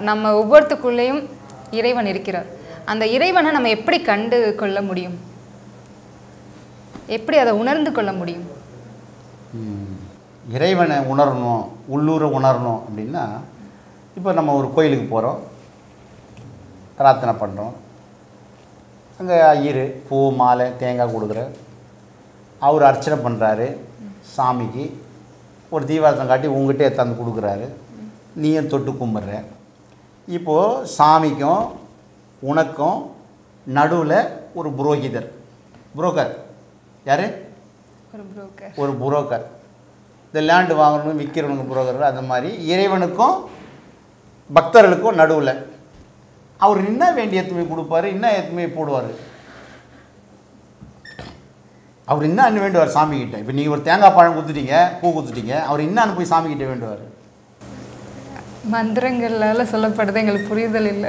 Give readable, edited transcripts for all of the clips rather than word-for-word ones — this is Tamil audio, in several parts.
நம்ம ஒவ்வொருத்துக்குள்ளேயும் இறைவன் இருக்கிறார். அந்த இறைவனை நம்ம எப்படி கண்டு கொள்ள முடியும், எப்படி அதை உணர்ந்து கொள்ள முடியும்? இறைவனை உணரணும், உள்ளூர உணரணும் அப்படின்னா, இப்போ நம்ம ஒரு கோயிலுக்கு போகிறோம், பிரார்த்தனை பண்ணுறோம். அங்கே ஐயர் பூ மாலை தேங்காய் கொடுக்குற அவர் அர்ச்சனை பண்ணுறாரு. சாமிக்கு ஒரு தீபாரத்தம் காட்டி உங்ககிட்டே தந்து கொடுக்குறாரு. நீயும் தொட்டு கும்பிட்ற. இப்போது சாமிக்கும் உனக்கும் நடுவில் ஒரு புரோக்கர் யார்? ஒரு புரோக்கர். இந்த லேண்டு வாங்கணும் விற்கிறவனுக்கு புரோக்கர். அந்த மாதிரி இறைவனுக்கும் பக்தர்களுக்கும் நடுவில் அவர் என்ன வேண்டிய எத்துமை கொடுப்பாரு, என்ன எத்துமை போடுவார். அவர் என்ன வேண்டுவார் சாமிக்கிட்ட? இப்போ நீங்கள் ஒரு தேங்காய் பழம் கொடுத்துட்டீங்க, பூ கொடுத்துட்டீங்க, அவர் என்ன போய் சாமிக்கிட்ட வேண்டுவார்? மந்திரங்களால் சொல்லப்படுது, எங்களுக்கு புரிதல் இல்லை.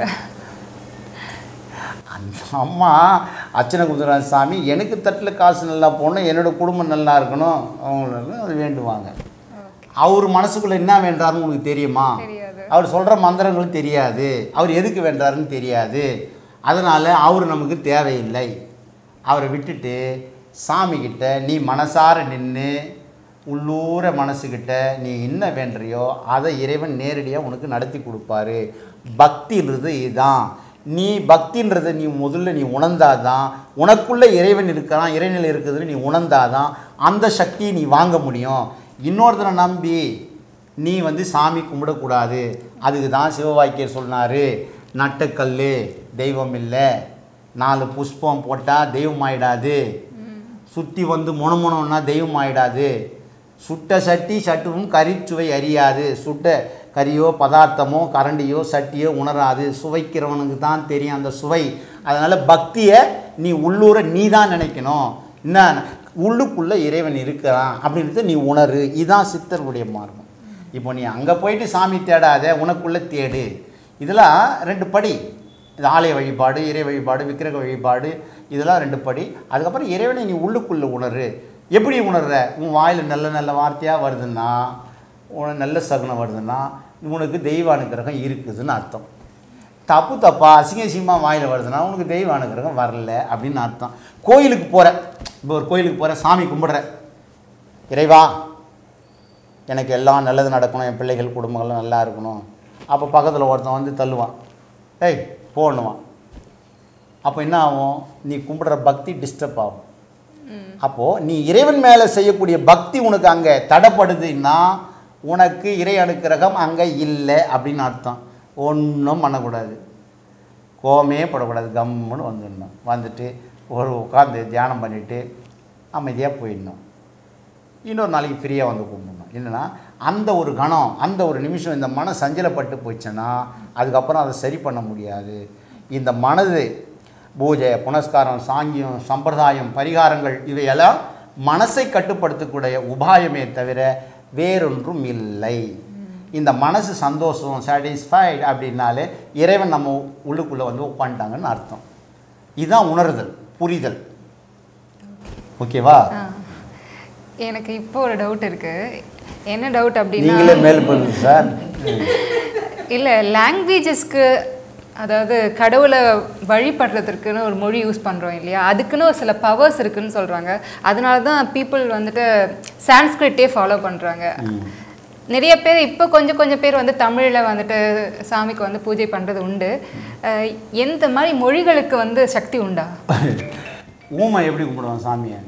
அந்த அம்மா அர்ச்சனை கொடுத்துறாங்க, சாமி எனக்கு தட்டில் காசு நல்லா போகணும், என்னோடய குடும்பம் நல்லா இருக்கணும், அவங்களுக்கு அது வேண்டுவாங்க. அவர் மனசுக்குள்ளே என்ன வேண்டாருன்னு உங்களுக்கு தெரியுமா? அவர் சொல்கிற மந்திரங்களும் தெரியாது, அவர் எதுக்கு வேண்டாருன்னு தெரியாது. அதனால் அவர் நமக்கு தேவையில்லை. அவரை விட்டுட்டு சாமிக்கிட்ட நீ மனசார நின்று உள்ளூர மனசுக்கிட்ட நீ என்ன வேண்டுறியோ அதை இறைவன் நேரடியாக உனக்கு நடத்தி கொடுப்பாரு. பக்தின்றது இதுதான். நீ பக்தின்றதை நீ முதல்ல நீ உணர்ந்தாதான், உனக்குள்ளே இறைவன் இருக்கிறான், இறைநிலை இருக்குதுன்னு நீ உணர்ந்தாதான் அந்த சக்தியை நீ வாங்க முடியும். இன்னொருத்தனை நம்பி நீ சாமி கும்பிடக்கூடாது. அதுக்கு தான் சிவவாக்கியர் சொன்னார், நட்டக்கல் தெய்வம் இல்லை, 4 புஷ்பம் போட்டால் தெய்வம் ஆகிடாது, சுற்றி முணமுணம்னா தெய்வம் ஆகிடாது, சுட்ட சட்டி சட்டுவும் கறிச்சுவை அறியாது, சுட்ட கறியோ பதார்த்தமோ கரண்டியோ சட்டியோ உணராது, சுவைக்கிறவனுக்கு தான் தெரியும் அந்த சுவை. அதனால் பக்தியை நீ உள்ளூர நீ தான் நினைக்கணும், என்ன உள்ளுக்குள்ளே இறைவன் இருக்கிறான் அப்படின்றத நீ உணரு. இதுதான் சித்தர்களுடைய மார்க்கம். இப்போ நீ அங்கே போயிட்டு சாமி தேடாத, உனக்குள்ளே தேடு. இதெல்லாம் 2 படி. இது ஆலய வழிபாடு, இறை வழிபாடு, விக்கிரக வழிபாடு, இதெல்லாம் 2 படி. அதுக்கப்புறம் இறைவனை நீ உள்ளுக்குள்ளே உணரு. எப்படி உணர்ற? உன் வாயில் நல்ல நல்ல வார்த்தையாக வருதுன்னா, உனக்கு நல்ல சகுனம் வருதுன்னா உனக்கு தெய்வ அனுக்கிரகம் இருக்குதுன்னு அர்த்தம். தப்பா அசிங்கமாக வாயில் வருதுன்னா உனக்கு தெய்வ அனுக்கிரகம் வரல அப்படின்னு அர்த்தம். கோயிலுக்கு போகிற, இப்போ ஒரு கோயிலுக்கு போகிற, சாமி கும்பிட்ற, இறைவா எனக்கு எல்லாம் நல்லது நடக்கணும், என் பிள்ளைகள் குடும்பங்கள்லாம் நல்லா இருக்கணும். அப்போ பக்கத்தில் ஒருத்தன் தள்ளுவான், ஏய் போன்னுவான். அப்போ என்ன ஆகும்? நீ கும்பிடுற பக்தி டிஸ்டர்ப் ஆகும். அப்போது நீ இறைவன் மேலே செய்யக்கூடிய பக்தி உனக்கு அங்கே தடைப்படுதுன்னா உனக்கு இறை அனுக்கிரகம் அங்கே இல்லை அப்படின்னு அர்த்தம். ஒன்றும் பண்ணக்கூடாது, கோமே படக்கூடாது, கம்முன்னு வந்துடணும். வந்துட்டு ஒரு உட்காந்து தியானம் பண்ணிவிட்டு அமைதியாக போயிடணும். இன்னொரு நாளைக்கு ஃப்ரீயாக கும்பிடணும். என்னென்னா அந்த ஒரு கணம், அந்த ஒரு நிமிஷம் இந்த மனம் சஞ்சலப்பட்டு போச்சுன்னா அதுக்கப்புறம் அதை சரி பண்ண முடியாது. இந்த மனது பூஜை, புனஸ்காரம், சாங்கியம், சம்பிரதாயம், பரிகாரங்கள் இவையெல்லாம் மனசை கட்டுப்படுத்தக்கூடிய உபாயமே தவிர வேறொன்றும் இல்லை. இந்த மனசு சந்தோஷம், சாட்டிஸ்ஃபைடு அப்படின்னாலே இறைவன் நம்ம உள்ளுக்குள்ளே உட்காந்துட்டாங்கன்னு அர்த்தம். இதுதான் உணர்தல், புரிதல். ஓகேவா? எனக்கு இப்போ ஒரு டவுட் இருக்குது. என்ன டவுட் அப்படின்னா, நீங்களே மேல் பண்ணுங்க சார். இல்லை, லாங்குவேஜஸ்க்கு, அதாவது கடவுளை வழிபடுறதுக்குன்னு ஒரு மொழி யூஸ் பண்ணுறோம் இல்லையா, அதுக்குன்னு ஒரு சில பவர்ஸ் இருக்குதுன்னு சொல்கிறாங்க. அதனால தான் பீப்புள் சான்ஸ்கிரிட்டே ஃபாலோ பண்ணுறாங்க. நிறைய பேர் இப்போ கொஞ்சம் பேர் தமிழில் சாமிக்கு பூஜை பண்ணுறது உண்டு. எந்த மாதிரி மொழிகளுக்கு சக்தி உண்டா? ஊமை எப்படி கும்பிடுவான் சாமியை?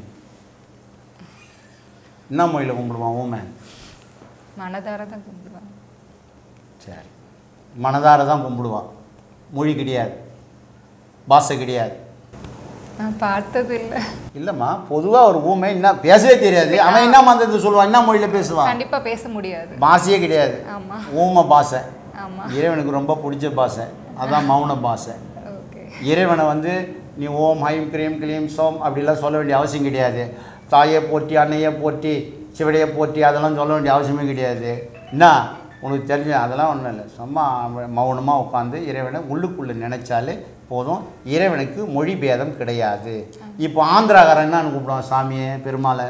என்ன மொழியில் கும்பிடுவான் ஊமை? மனதார தான் கும்பிடுவான். சரி, மனதார தான் கும்பிடுவான், மொழி கிடையாது, பாஷை கிடையாது. நான் பார்த்தது இல்லை. இல்லைம்மா, பொதுவாக ஒரு ஊமை என்ன பேசவே தெரியாது, அவன் என்ன மந்திரத்தை சொல்லுவான், என்ன மொழியில் பேசுவான்? கண்டிப்பாக பேச முடியாது, பாஷையே கிடையாது. ஆமாம், ஊமை பாஷை. ஆமாம், இறைவனுக்கு ரொம்ப பிடிச்ச பாஷை அதான் மௌன பாஷை. இறைவனை நீ ஓம் ஹைம் கிரீம் கிளீம் சோம் அப்படிலாம் சொல்ல வேண்டிய அவசியம் கிடையாது. தாயை போற்றி, அன்னையை போற்றி, சிவடையை போற்றி அதெல்லாம் சொல்ல வேண்டிய அவசியமே கிடையாது. என்ன உனக்கு தெரிஞ்ச அதெல்லாம் ஒன்றும் இல்லை. சும்மா மௌனமாக உட்காந்து இறைவனை உள்ளுக்குள்ளே நினைச்சாலே போதும். இறைவனுக்கு மொழி பேதம் கிடையாது. இப்போ ஆந்திராக்காரன் என்னன்னு கூப்பிடுவான் சாமியை, பெருமாளை?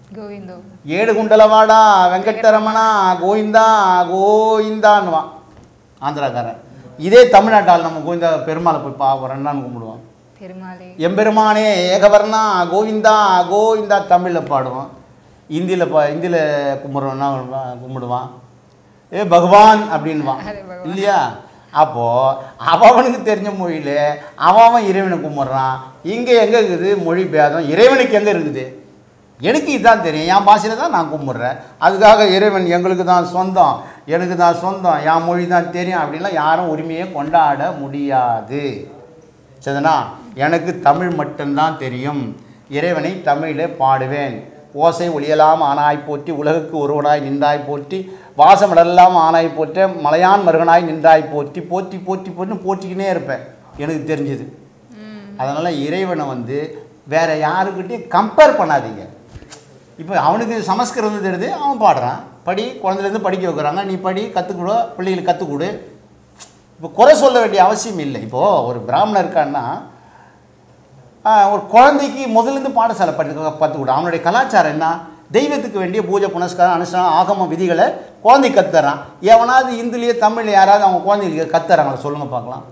கோவிந்தோ. ஏடு குண்டலவாடா வெங்கட்டரமணா கோவிந்தா கோவிந்தான்னுவான். ஆந்திராக்காரன். இதே தமிழ்நாட்டால் நம்ம கோவிந்தா பெருமாளை போய் பார்ப்போம், 2 நாள் கும்பிடுவோம். பெருமாளே எம்பெருமானே ஏகவர்ணா கோவிந்தா கோவிந்தா தமிழில் பாடுவோம். இந்தியில் கும்பிட்றோன்னா கும்பிடுவான். பகவான் அப்படின்வான் இல்லையா? அப்போது அவனுக்கு தெரிஞ்ச மொழியில் அவன் இறைவனை கும்பிட்றான். இங்கே எங்கே இருக்குது மொழி பேதம்? இறைவனுக்கு எங்கே இருக்குது? எனக்கு இதுதான் தெரியும், என் பாஷையில் தான் நான் கும்பிட்றேன். அதுக்காக இறைவன் எங்களுக்கு தான் சொந்தம், எனக்கு தான் சொந்தம், என் மொழி தான் தெரியும் அப்படின்லாம் யாரும் உரிமையை கொண்டாட முடியாது. சரிண்ணா? எனக்கு தமிழ் மட்டும்தான் தெரியும், இறைவனை தமிழிலே பாடுவேன். ஓசை ஒளியலாம் ஆனாய் போற்றி, உலகுக்கு ஒருவனாய் நின்றாய் போற்றி, வாசமிடலாம் ஆனாய் போற்ற, மலையான் மருகனாய் நின்றாய் போற்றி, போற்றி போற்றி போற்றி போற்றிக்கினே இருப்பேன் எனக்கு தெரிஞ்சது. அதனால் இறைவனை வந்து வேறு யாருக்கிட்டையும் கம்பேர் பண்ணாதீங்க. இப்போ அவனுக்கு சமஸ்கிருதம் தெரியுது, அவன் பாடுறான், படி, குழந்தைலேருந்து படிக்க வைக்கிறாங்க, நீ படி, கற்றுக்கொடு, பிள்ளைகளுக்கு கற்றுக்கொடு. இப்போ குறை சொல்ல வேண்டிய அவசியம் இல்லை. இப்போது ஒரு பிராமணன் இருக்கான்னா ஒரு குழந்தைக்கு முதலேருந்து பாடசாலை கற்றுக்கொடு. அவனுடைய கலாச்சாரம் என்ன? தெய்வத்துக்கு வேண்டிய பூஜை புனஸ்காரம் அனுஷ்டானம் ஆகம விதிகளை குழந்தை கற்றுறான். எவனாவது இந்துலேயே தமிழில் யாராவது அவங்க குழந்தைகளுக்கு கற்றுறாங்களா சொல்லுங்கள் பார்க்கலாம்.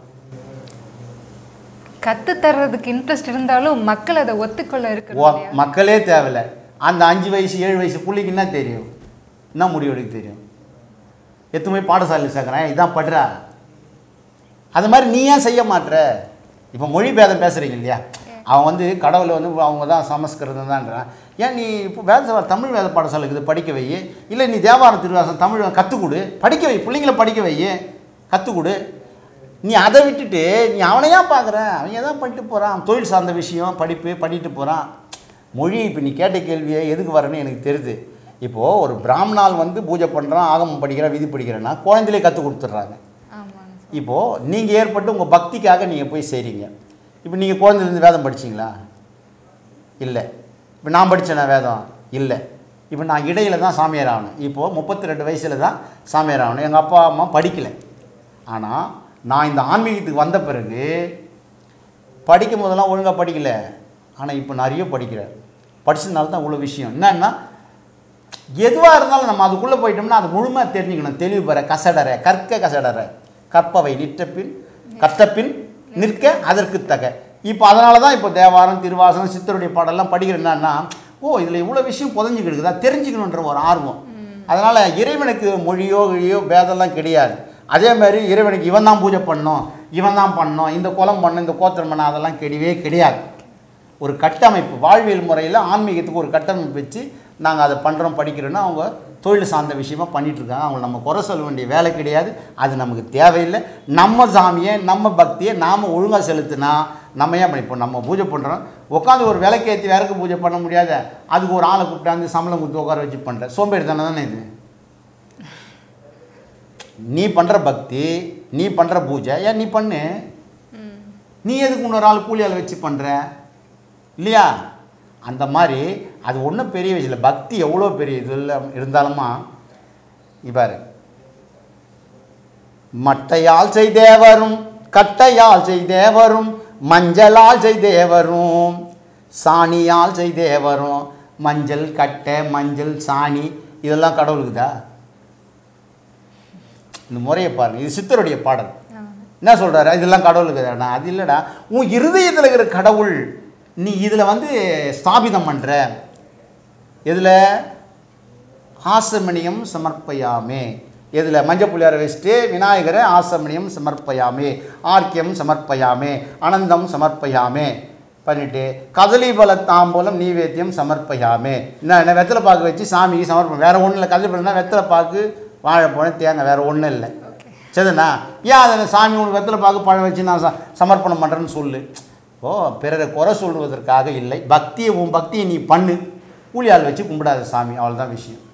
கற்றுத்தர்றதுக்கு இன்ட்ரெஸ்ட் இருந்தாலும் மக்கள் அதை ஒத்துக்கொள்ள இருக்கு. மக்களே தேவையில்லை. அந்த 5 வயசு 7 வயசு பிள்ளைக்கு என்ன தெரியும்? என்ன முடிவெடுக்க தெரியும்? எத்துமே பாடசாலையில் சேர்க்குறேன், இதான் படுறா. அது மாதிரி நீ ஏன் செய்ய மாட்டுற? இப்போ மொழி பேதம் பேசுகிறீங்க இல்லையா? அவன் வந்து கடவுளை வந்து அவங்க தான் சமஸ்கிருதம் தான்றான். ஏன் நீ இப்போ தமிழ் வேத பாடசாலைக்கு இது படிக்க வை, இல்லை நீ தேவாரம் திருவாசம் தமிழ் கற்றுக்கொடு, படிக்க வை, பிள்ளைங்களை படிக்க வை, கற்றுக்கொடு. நீ அதை விட்டுட்டு நீ அவனையா பார்க்குற? அவன் தான் பண்ணிட்டு போகிறான், தொழில் சார்ந்த விஷயம் படிப்பு பண்ணிட்டு போகிறான். மொழி இப்போ நீ கேட்ட கேள்வியை எதுக்கு வரேன்னு எனக்கு தெரியுது. இப்போது ஒரு பிராமணால் வந்து பூஜை பண்ணுறான், ஆகமம் படிக்கிறான், விதி படிக்கிறேன்னா குழந்தையிலே கற்றுக் கொடுத்துட்றாங்க. இப்போது நீங்கள் ஏற்பட்டு உங்கள் பக்திக்காக நீங்கள் போய் செய்கிறீங்க. இப்போ நீங்கள் குழந்தைலேருந்து வேதம் படிச்சிங்களா? இல்லை. இப்போ நான் படித்தேனா வேதம்? இல்லை. இப்போ நான் இடையில் தான் சாமியார் ஆகணும். இப்போது 32 வயசில் தான் சாமியார் ஆகணும். எங்கள் அப்பா அம்மா படிக்கலை. ஆனால் நான் இந்த ஆன்மீகத்துக்கு வந்த பிறகு படிக்கும் போதெல்லாம் ஒழுங்காக படிக்கலை. ஆனால் இப்போ நிறைய படிக்கிறேன். படித்ததுனால தான் இவ்வளோ விஷயம். என்னன்னா எதுவாக இருந்தாலும் நம்ம அதுக்குள்ளே போயிட்டோம்னா அது முழுமையாக தெரிஞ்சுக்கணும். தெளிவு பெற கசடற கசடற கற்பவை நிற்றப்பின் கற்றப்பின் நிற்க அதற்கு தக. இப்போ அதனால தான் இப்போ தேவாரம் திருவாசனம் சித்தருடைய பாடெல்லாம் படிக்கிறேன். என்னன்னா இதில் இவ்வளோ விஷயம் புதஞ்சிக்கிடுக்குதா தெரிஞ்சுக்கணுன்ற ஒரு ஆர்வம். அதனால் இறைவனுக்கு மொழியோ கிழியோ பேதெல்லாம் கிடையாது. அதே மாதிரி இறைவனுக்கு இவன் தான் பூஜை பண்ணணும், இவன் தான் பண்ணணும், இந்த குலம் பண்ணணும், இந்த கோத்திரம் பண்ண, அதெல்லாம் கிடையாது. ஒரு கட்டமைப்பு, வாழ்வியல் முறையில் ஆன்மீகத்துக்கு ஒரு கட்டமைப்பு வச்சு நாங்கள் அதை பண்ணுறோம் படிக்கிறோன்னா அவங்க தொழில் சார்ந்த விஷயமாக பண்ணிகிட்ருக்காங்க. அவங்களை நம்ம குறை சொல்ல வேண்டிய வேலை கிடையாது. அது நமக்கு தேவையில்லை. நம்ம சாமியை நம்ம பக்தியை நாம் ஒழுங்காக செலுத்தினா நம்ம ஏன் பண்ணிப்போம்? நம்ம பூஜை பண்ணுறோம், உட்காந்து ஒரு விளக்கேற்றி வேறக்கு பூஜை பண்ண முடியாத, அதுக்கு ஒரு ஆளை கூப்பிட்டாந்து சம்பளம் கொடுத்து உட்கார வச்சு பண்ணுறேன். சோம்பேறி தானே இது? நீ பண்ணுற பக்தி, நீ பண்ணுற பூஜை ஏன் நீ பண்ணு. நீ எதுக்கு இன்னொரு ஆள் கூலியால் வச்சு பண்ணுற இல்லையா? அந்த மாதிரி அது ஒன்றும் பெரிய விஷயம் இல்லை. பக்தி எவ்வளோ பெரிய இது இருந்தாலுமா இவ்வாறு மட்டையால் செய்தேவரும் கட்டையால் செய்தேவரும் மஞ்சளால் செய்தேவரும் சாணியால் செய்தேவரும். மஞ்சள் கட்டை மஞ்சள் சாணி இதெல்லாம் கடவுளுக்குதா? இந்த முறையை பாருங்கள். இது சித்தருடைய பாடல். என்ன சொல்கிறாரு? இதெல்லாம் கடவுளுக்குதாண்ணா? அது இல்லைடா, உன் இருதயத்தில் இருக்கிற கடவுள் நீ இதில் வந்து ஸ்தாபிதம் பண்ணுற. இதில் ஆசமணியம் சமர்ப்பயாமே, இதில் மஞ்சள் புள்ளியாரை வச்சுட்டு விநாயகரை ஆசமணியம் சமர்ப்பயாமே, ஆர்க்கியம் சமர்ப்பயாமே, அனந்தம் சமர்ப்பயாமே பண்ணிவிட்டு கதலிபல தாம்பூலம் நீவேத்தியம் சமர்ப்பயாமே. என்ன வெத்தலை பாக்கு வச்சு சாமிக்கு சமர்ப்பம். வேறு ஒன்றும் இல்லை. கதலிபலம்னா வெத்தலை பாக்கு வாழைப்பழம் தேங்காய், வேறு ஒன்றும் இல்லை. சரிண்ணா? ஏன் அதை சாமி உனக்கு வெத்தலை பாக்கு பழம் வச்சு நான் சமர்ப்பணம் பண்ணுறேன்னு சொல்லு. பிறரை குறை சொல்வதற்காக இல்லை. உன் பக்தியை நீ பண்ணு. கூலியால் வச்சு கும்பிடாத சாமி, அவ்வளோதான் விஷயம்.